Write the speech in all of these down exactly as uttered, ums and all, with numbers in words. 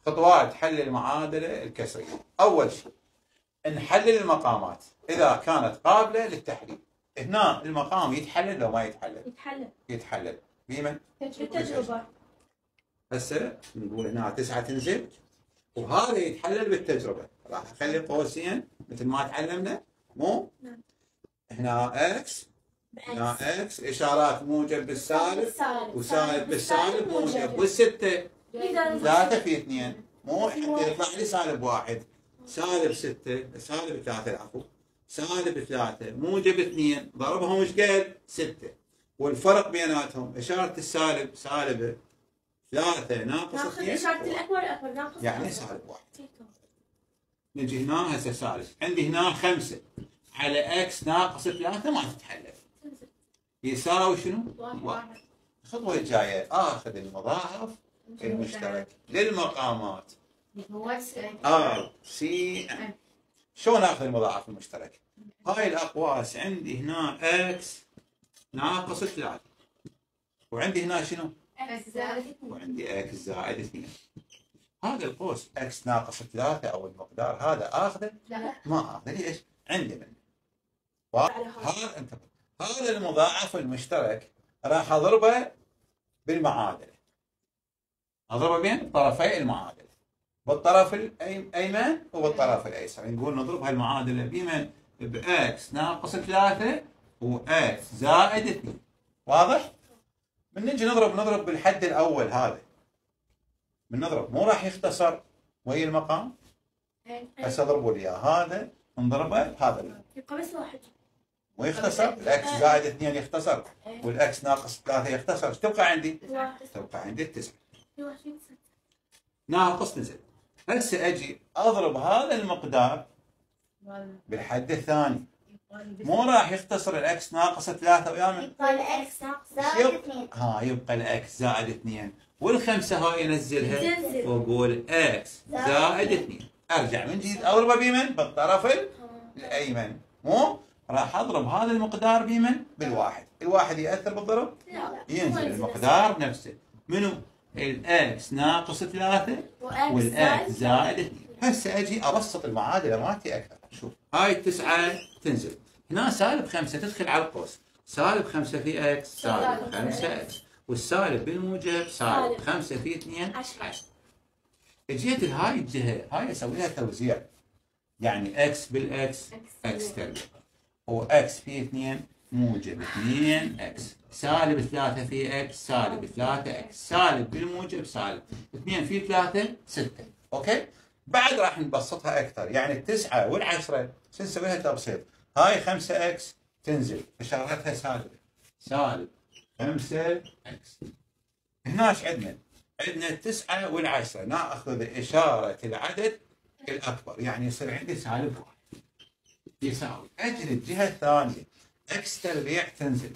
خطوات حل المعادلة الكسرية. أول شيء نحلل المقامات إذا كانت قابلة للتحليل. هنا المقام يتحلل لو ما يتحلل؟ يتحلل. يتحلل بمن؟ بالتجربة. هسه نقول هنا تسعة تنزل وهذا يتحلل بالتجربة. راح أخلي قوسين مثل ما تعلمنا، مو؟ نعم. هنا اكس، هنا اكس إشارات موجب بالسالب وسالب بالسالب موجب، والستة ثلاثة في اثنين، مو حتى يطلع لي سالب واحد، سالب ستة سالب ثلاثة العفو سالب ثلاثة موجب اثنين، ضربهم ايش قد؟ ستة، والفرق بيناتهم إشارة السالب سالبة ثلاثة ناقص ناخذ اثنين إشارة الأكبر الأكبر ناقص يعني سالب واحد. نجي هنا هسه سالب، عندي هنا خمسة على اكس ناقص ثلاثة ما تتحلل، يساوي شنو؟ واحد. الخطوة الجاية آخذ المضاعف المشترك للمقامات ار سي ام. شلون آخذ المضاعف المشترك؟ هاي الأقواس عندي هنا اكس ناقص ثلاثة وعندي هنا شنو؟ اكس زائد اثنين وعندي اكس زائد اثنين. هذا القوس اكس ناقص ثلاثة أو المقدار هذا آخذه؟ لا ما آخذه. ليش؟ عندي منه. هذا انت هذا المضاعف المشترك راح اضربه بالمعادله. اضربه بين طرفي المعادله، بالطرف الايمن وبالطرف الايسر. نقول نضرب هالمعادله بمن؟ باكس ناقص ثلاثة واكس زائد اثنين. واضح؟ من نجي نضرب نضرب بالحد الاول هذا. من نضرب مو راح يختصر ويا المقام؟ هسه اضربوا لي هذا نضربه بهذا يبقى بس واحد ويختصر. الاكس زائد اثنين يختصر والاكس ناقص ثلاثة يختصر. ايش تبقى عندي؟ واحد. تبقى عندي التسعة. ناقص نزل. هسه اجي اضرب هذا المقدار بالحد الثاني. مو راح يختصر الاكس ناقص ثلاثة ويا يبقى الاكس ناقص زائد اثنين. ها يبقى الاكس زائد اثنين والخمسة هاي انزلها واقول اكس زائد اثنين. ارجع من جديد اضربه بمن؟ بالطرف الايمن. مو؟ راح اضرب هذا المقدار بمن؟ بالواحد. الواحد ياثر بالضرب؟ لا. ينزل المقدار نفسه. منو؟ الاكس ناقص ثلاثة والاكس زائد اثنين. هسه اجي ابسط المعادله مالتي اكثر. شوف هاي التسعة تنزل هنا سالب خمسة تدخل على القوس. سالب خمسة في اكس سالب خمسة اكس والسالب بالموجب سالب خمسة في اثنين عشرة. اجيت لهاي الجهه هاي اسوي لها توزيع، يعني اكس بالاكس اكس تربيع واكس في اثنين موجب اثنين اكس سالب ثلاثة في اكس سالب ثلاثة اكس سالب بالموجب سالب اثنين في ثلاثة ستة. اوكي؟ بعد راح نبسطها اكثر، يعني التسعة والعشرة شو نسوي لها تبسيط؟ هاي خمسة اكس تنزل اشارتها سالبة سالب خمسة اكس. هنا ايش عندنا؟ عندنا التسعة والعشرة ناخذ اشارة العدد الاكبر، يعني يصير عندي سالب واحد يساوي اجل الجهة الثانية اكس تربيع تنزل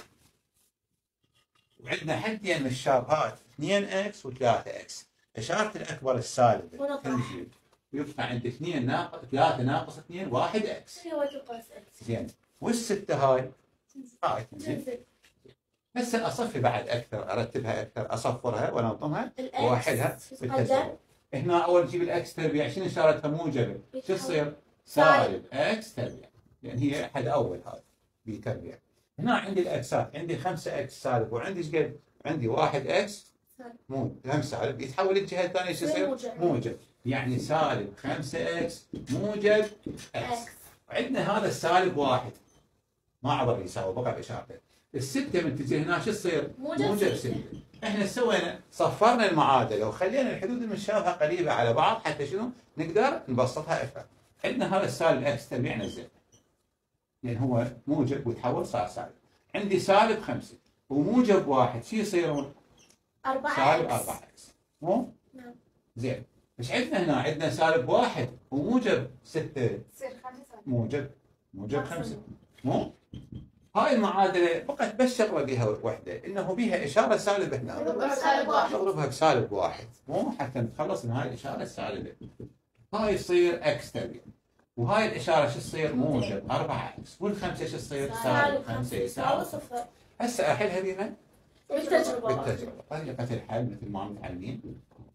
وعندنا حدين من الشابهات اثنين اكس وثلاثة اكس. اشارة الاكبر السالبة تنزل ويبقى عندي اثنين ناقص ثلاثة ناقص اثنين واحد اكس. زين والستة هاي هاي تنزل. هسه اصفي بعد اكثر، ارتبها اكثر، اصفرها وانظمها واوحدها بالتساوي. هنا اول نجيب الاكس تربيع شنو اشارتها موجبه؟ شو تصير؟ سالب اكس تربيع، لان هي حد اول هذا بي تربيع. هنا عندي الاكسات عندي خمسة اكس سالب وعندي ايش قد؟ عندي واحد اكس موجب هم سالب يتحول الجهه الثانيه شو يصير؟ موجب، يعني سالب خمسة اكس موجب اكس. عندنا هذا السالب واحد ما عبر يساوي بقى باشارته. الستة من تجي هنا شو تصير؟ موجب ستة. احنا سوينا صفرنا المعادلة وخلينا الحدود المتشابهة قريبة على بعض حتى شنو؟ نقدر نبسطها اكثر. عندنا هذا السالب اكس تربيع نزل. لان هو موجب وتحول صار سالب. عندي سالب خمسة وموجب واحد شو يصيرون؟ أربعة سالب أربعة اكس. مو؟ نعم. زين. ايش عندنا هنا؟ عندنا سالب واحد وموجب ستة. تصير خمسة. موجب موجب خمسة. مو؟ هاي المعادلة بقت بس شغلة بها وحدة، انه بها اشارة سالبة هنا. نضربها بسالب واحد. نضربها بسالب واحد، مو حتى نتخلص من هاي الاشارة السالبة. هاي يصير اكس تربيع. وهاي الاشارة شو تصير؟ موجب أربعة اكس، والخمسة شو تصير؟ سالب خمسة يساوي صفر. هسه احلها بمن؟ بالتجربة. بالتجربة. طريقة الحل مثل ما متعلمين.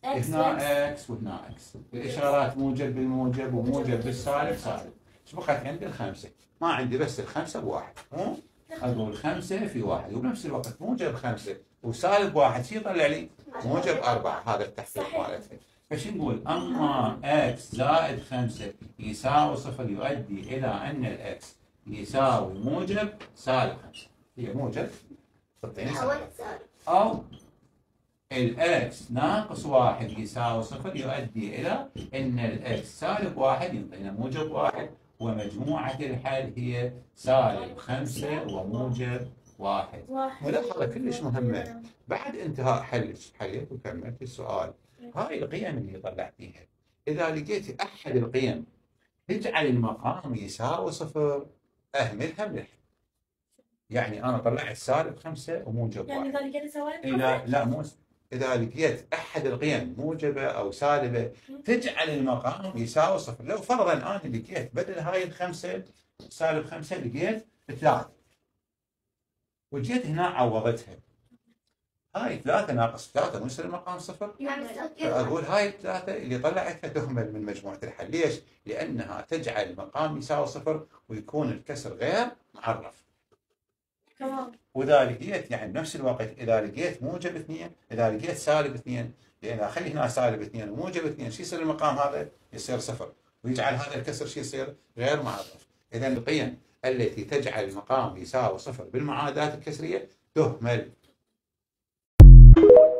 هنا اكس وهنا اكس، الاشارات موجب بالموجب وموجب بالسالب سالب. ايش بقت عندي؟ الخمسه، ما عندي بس الخمسه بواحد، مو؟ اقول خمسه في واحد، وبنفس الوقت موجب خمسه وسالب واحد شو يطلع لي؟ موجب اربعه، هذا التحقيق مالتها. فش نقول؟ اما اكس زائد خمسه يساوي صفر يؤدي الى ان الاكس يساوي موجب سالب خمسه، هي موجب تعطيني سالب، او الاكس ناقص واحد يساوي صفر يؤدي الى ان الاكس سالب واحد يعطينا موجب واحد، ومجموعة الحل هي سالب خمسة وموجب واحد. ملاحظة كلش مهمة، بعد انتهاء حلك حليت وكملت السؤال، هاي القيم اللي طلعتيها إذا لقيتي أحد القيم تجعل المقام يساوي صفر أهملها من الحل. يعني أنا طلعت سالب خمسة وموجب يعني واحد. إذا لقيت سوالف إذا لا مو إذا لقيت أحد القيم موجبة أو سالبة تجعل المقام يساوي صفر. لو فرضا أنا لقيت بدل هاي الخمسة سالب خمسة لقيت ثلاثة، وجيت هنا عوضتها، هاي ثلاثة ناقص ثلاثة مو يصير المقام صفر؟ فأقول هاي الثلاثة اللي طلعتها تهمل من مجموعة الحل. ليش؟ لأنها تجعل المقام يساوي صفر ويكون الكسر غير معرف. تمام. وإذا لقيت يعني بنفس الوقت إذا لقيت موجب اثنين، إذا لقيت سالب اثنين، لأن أخلي هنا سالب اثنين وموجب اثنين، شو يصير المقام هذا؟ يصير صفر، ويجعل هذا الكسر شو يصير؟ غير معرف. إذا القيم التي تجعل المقام يساوي صفر بالمعادلات الكسرية تهمل.